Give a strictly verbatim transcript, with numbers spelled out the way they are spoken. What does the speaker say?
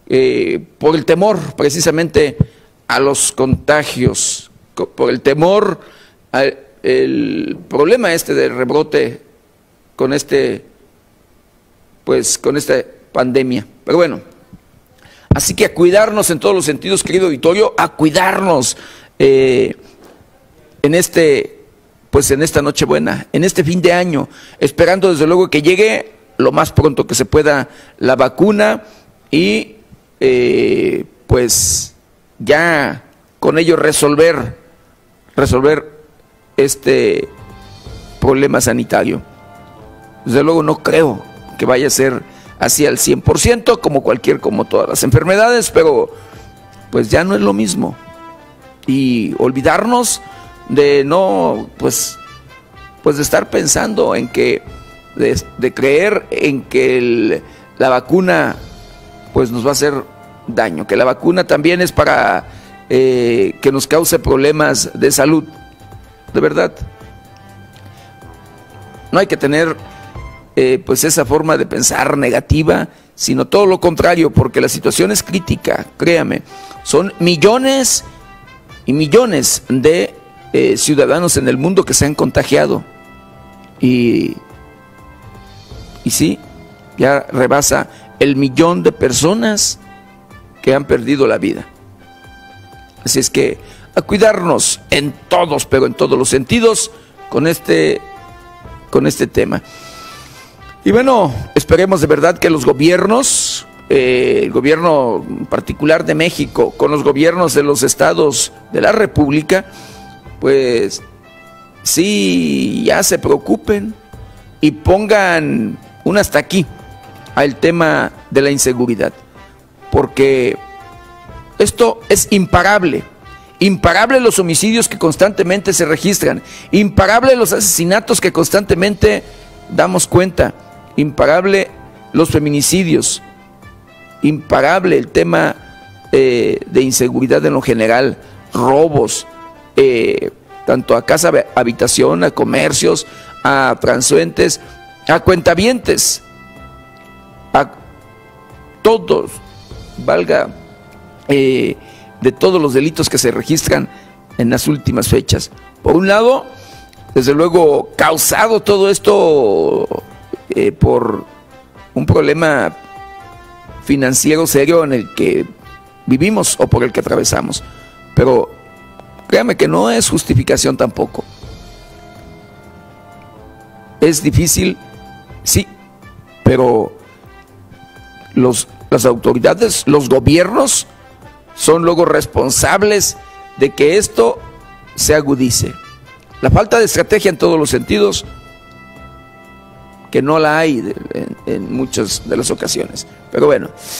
eh, por el temor precisamente a los contagios, por el temor al el problema este del rebrote con este, pues con esta pandemia. Pero bueno, así que a cuidarnos en todos los sentidos, querido auditorio, a cuidarnos eh, en este, pues en esta Nochebuena, en este fin de año, esperando desde luego que llegue lo más pronto que se pueda la vacuna y eh, pues ya con ello resolver, resolver este problema sanitario. Desde luego no creo que vaya a ser así al cien por ciento como cualquier, como todas las enfermedades, pero pues ya no es lo mismo. Y olvidarnos de no, pues, pues de estar pensando en que, de, de creer en que el, la vacuna pues nos va a hacer daño, que la vacuna también es para eh, que nos cause problemas de salud. De verdad, no hay que tener eh, pues esa forma de pensar negativa, sino todo lo contrario, porque la situación es crítica, créame. Son millones y millones de eh, ciudadanos en el mundo que se han contagiado y, y sí, ya rebasa el millón de personas que han perdido la vida. Así es que a cuidarnos en todos, pero en todos los sentidos, con este, con este tema. Y bueno, esperemos de verdad que los gobiernos, eh, el gobierno particular de México, con los gobiernos de los estados de la República, pues sí, ya se preocupen y pongan un hasta aquí al tema de la inseguridad, porque esto es imparable. Imparables los homicidios que constantemente se registran, imparables los asesinatos que constantemente damos cuenta, imparable los feminicidios, imparable el tema eh, de inseguridad en lo general, robos, eh, tanto a casa habitación, a comercios, a transeúntes, a cuentavientes, a todos, valga eh, de todos los delitos que se registran en las últimas fechas. Por un lado, desde luego, causado todo esto eh, por un problema financiero serio en el que vivimos o por el que atravesamos. Pero créame que no es justificación tampoco. Es difícil, sí, pero los, las autoridades, los gobiernos, son luego responsables de que esto se agudice. La falta de estrategia en todos los sentidos, que no la hay en, en muchas de las ocasiones. Pero bueno.